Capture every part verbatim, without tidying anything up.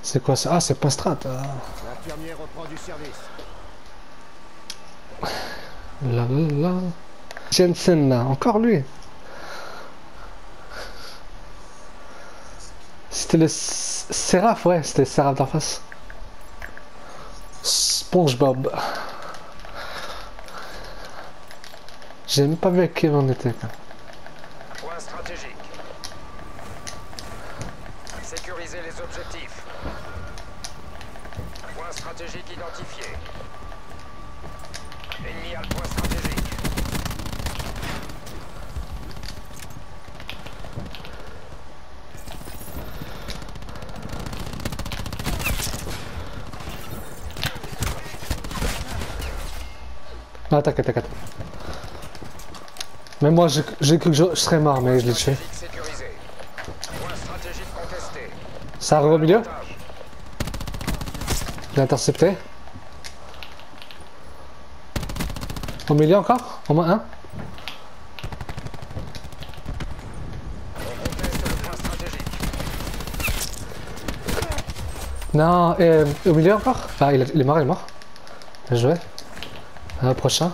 C'est quoi ça? Ah, c'est pas strat. Ah. L'infirmier reprend du service. Là, là, là. Jensen, là, encore lui. C'était le Séraph, ouais, c'était Séraph d'en face. SpongeBob. J'ai même pas vu à qui on était. Point stratégique. Sécuriser les objectifs. Point stratégique identifié. Ennemi à le point stratégique. Ah, t'inquiète, t'inquiète. Mais moi, j'ai cru que je, je serais mort, mais je l'ai tué. Sécurisé. Point stratégique contesté. Ça arrive au milieu. Je l'ai intercepté. Au milieu encore? Au moins un. On conteste le point stratégique. Non, euh, au milieu encore? Ah, il, est- il est mort, il est mort. Bien joué. Euh, prochain.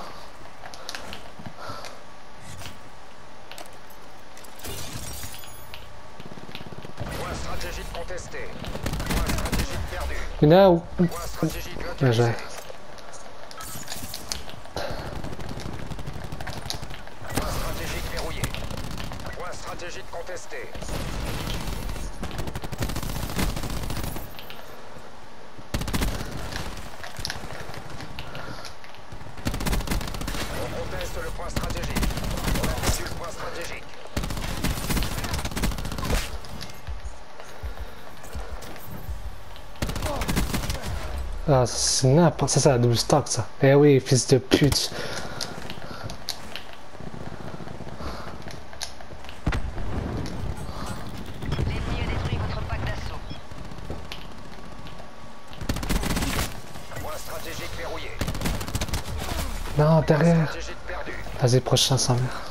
Point stratégique contesté. Point stratégique perdu. Il y en a où? Point stratégique Bien joué. localisé. Point stratégique verrouillé. Point stratégique contesté. On conteste le point stratégique. On a perdu le point stratégique. Ah, c'est n'importe ça, c'est la double stock ça. Eh oui, fils de pute. L'ennemi a détruit votre pack d'assaut. Point stratégique verrouillé. Non, derrière. Stratégique perdu. Vas-y, prochain sans mère.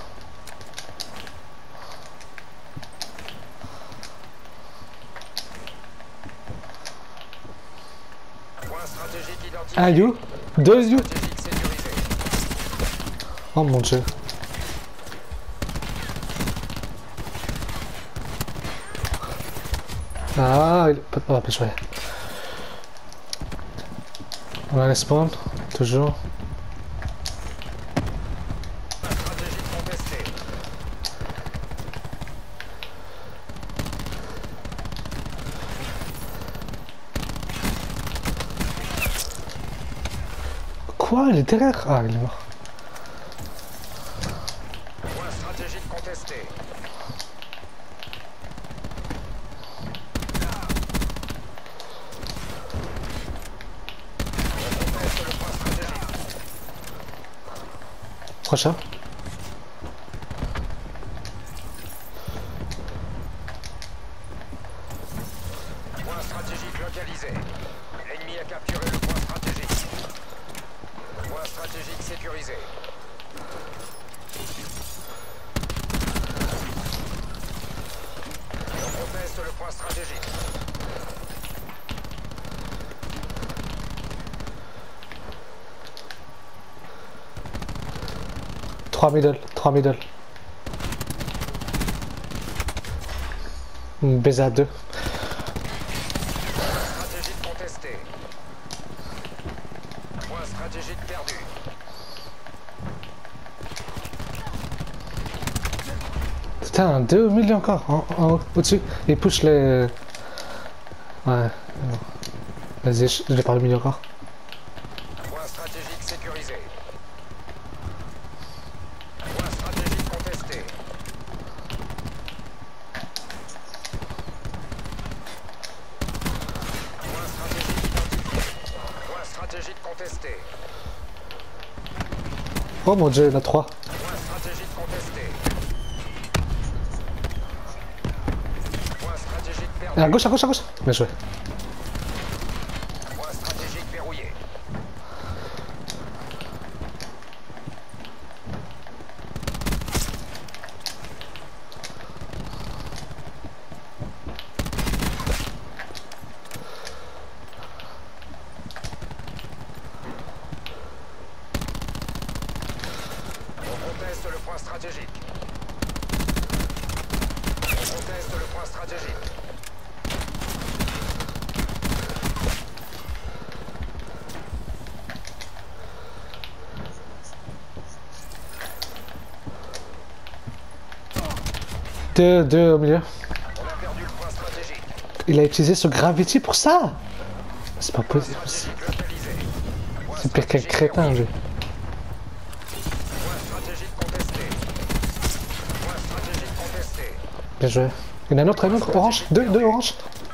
Point stratégique identifié. Un you? Deux you? Stratégique sécurisé. Oh mon dieu. Ah, il peut pas jouer. On a les spawn, toujours. Stratégique contesté. Quoi? Il est derrière? Ah, il est mort. Point stratégique contesté. On conteste le point stratégique. Prochain. Point stratégique localisé. L'ennemi a capturé le point stratégique. Point stratégique sécurisé. On conteste le point stratégique. Trois middle, trois middle. B Z A deux. Stratégique contesté. Point stratégique perdu. Putain, deux au milieu encore, en, en haut, au-dessus. Il push les... Ouais. Vas-y, je, je l'ai pas le milieu encore. Point stratégique sécurisé. Point stratégique contesté. Point stratégique identifié. Point stratégique contesté. Oh mon dieu, il y en a trois. Point stratégique contesté. Point stratégique perdu. À gauche, à gauche, à gauche. Bien joué. Point stratégique verrouillé. stratégique. On conteste le point stratégique. Deux, deux au milieu. On a perdu le point stratégique. Il a utilisé ce gravity pour ça. C'est pas Point possible. stratégique localisé. Point C'est pire qu'un stratégique crétin, verrouillé. lui. Point stratégique contesté. Point stratégique contesté. Bien joué. Il y en a un autre, un autre. Orange. Deux, deux orange.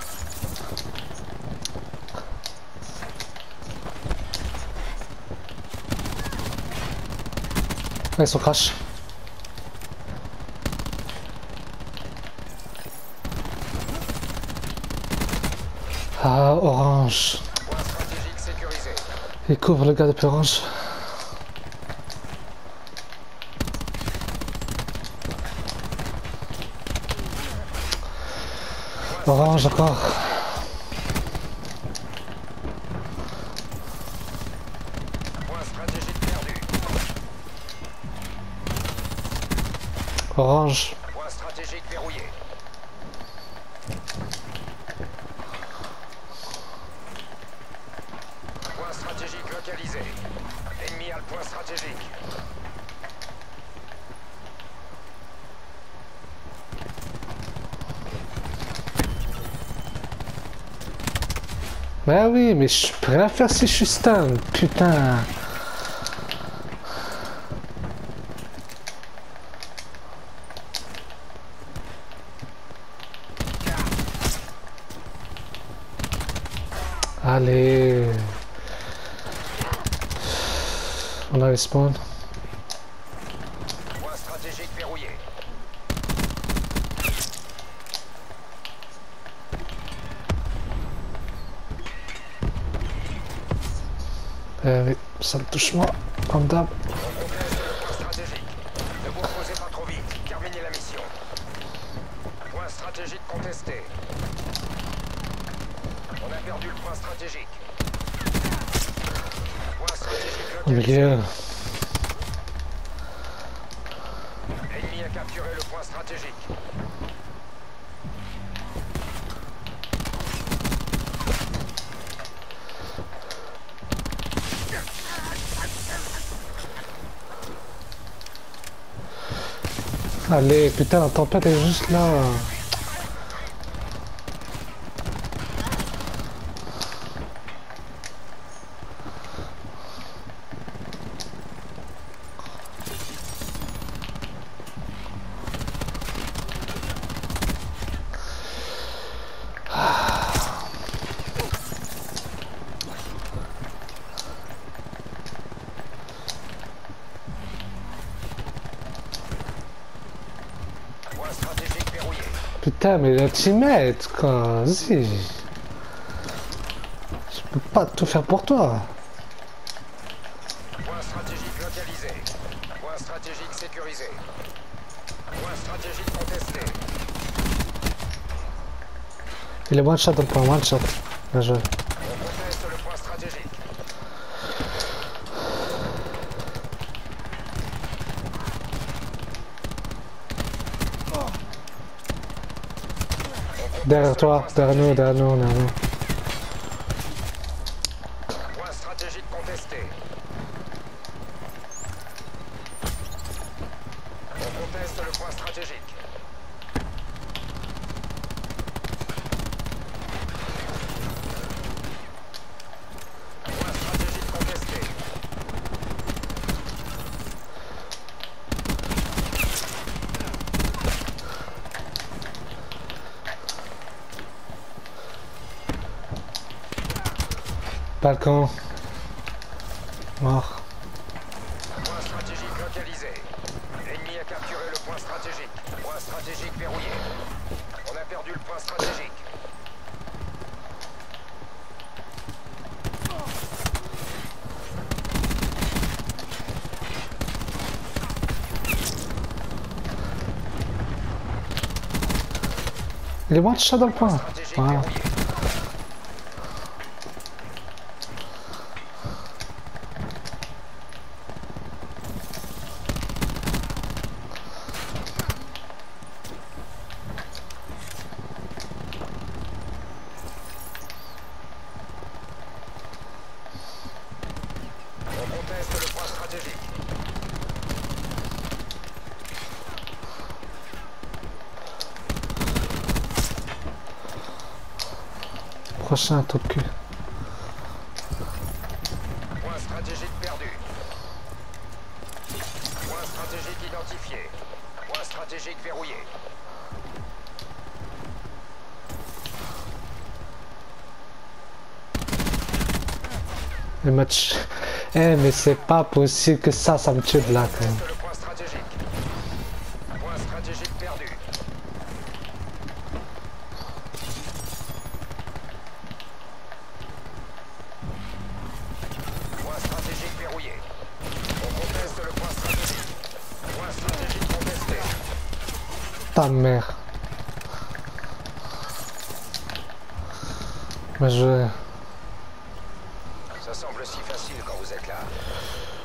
Ouais, ils sont crash. Ah, orange. Point stratégique sécurisé. Il couvre le gars depuis orange. Orange encore. Point stratégique perdu. Orange. Point stratégique verrouillé. Point stratégique localisé. L'ennemi a le point stratégique. Bah oui, mais je suis prêt à faire si je suis stun. Putain. Allez. On a respawn. Point stratégique verrouillé. Euh, oui, ça me touche moi, comme d'hab. On conteste le point stratégique. Ne vous reposez pas trop vite. Terminez la mission. Point stratégique contesté. On a perdu le point stratégique. Point stratégique Au localisé. milieu. L'ennemi a capturé le point stratégique. Allez, putain, la tempête est juste là. Point stratégique verrouillé. Putain, mais le teammate, quoi. Vas-y. Je peux pas tout faire pour toi. Point stratégique localisé. Point stratégique sécurisé. Point stratégique contesté. Il est one shot dans le point, one shot. Bien joué. On conteste le point stratégique. Derrière toi, derrière nous, derrière nous, derrière nous. Point stratégique contesté. On conteste le point stratégique. Point stratégique contesté. Balcon. Mort. Point stratégique localisé. L'ennemi a capturé le point stratégique. Point stratégique verrouillé. On a perdu le point stratégique. Il est one shot dans le point. Stratégique Voilà. verrouillé. stratégique. Prochain trou de cul. Point stratégique perdu. Point stratégique identifié. Point stratégique verrouillé. Le match. Eh mais c'est pas possible que ça, ça me tue de là quand même. Teste le point stratégique. Point stratégique perdu. Point stratégique verrouillé. On conteste le point stratégique. Point stratégique contesté. Ta mère. Mais je... Ça semble si facile quand vous êtes là.